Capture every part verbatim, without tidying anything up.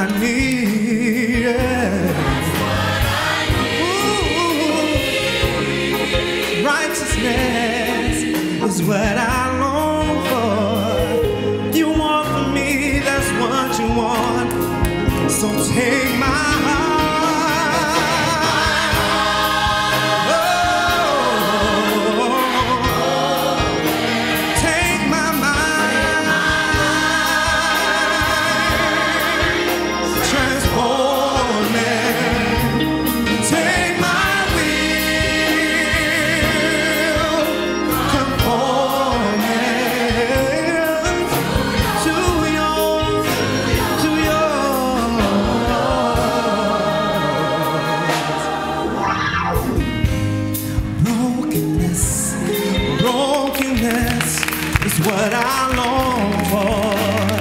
I need. That's what I need. Ooh, righteousness is what I long for. You want for me, that's what you want. So take my heart. Is what I long for.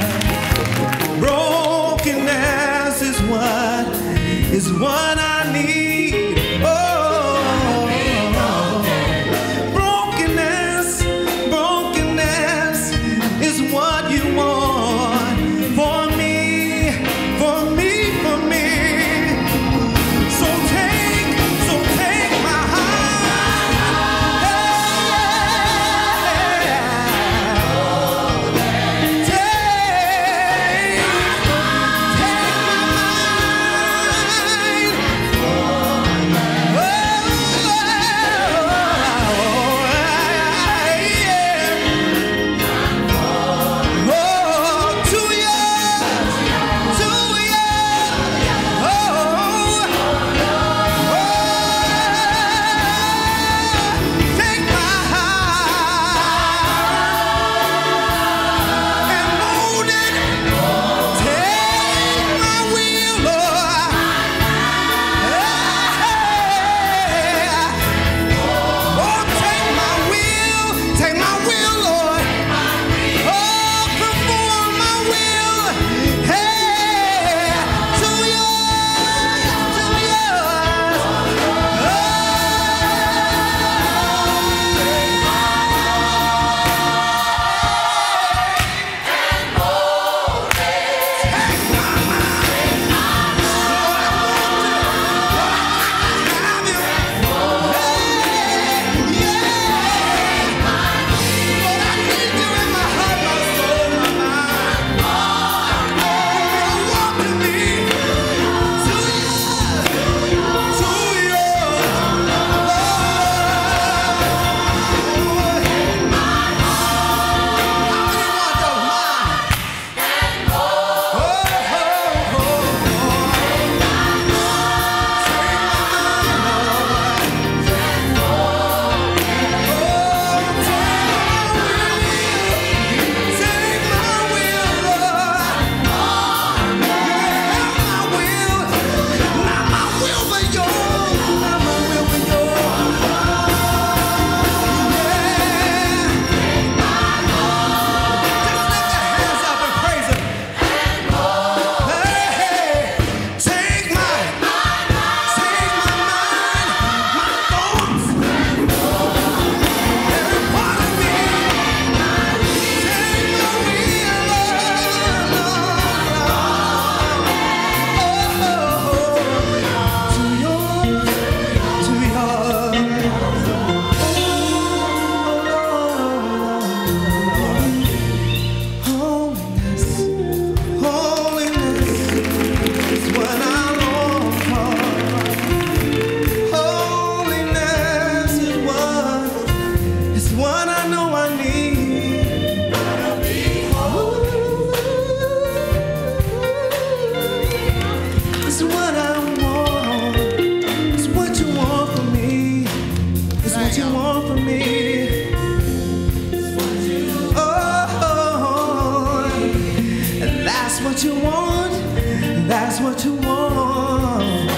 Brokenness is what is what I need. Oh, brokenness, brokenness is what you want for me, for me, for me. So take, so take my heart. That's what you want. That's what you want.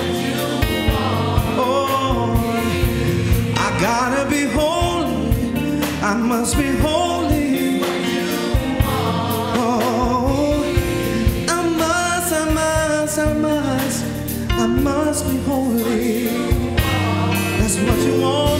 Oh, I gotta be holy. I must be holy. Oh, I must, I must, I must, I must be holy. That's what you want.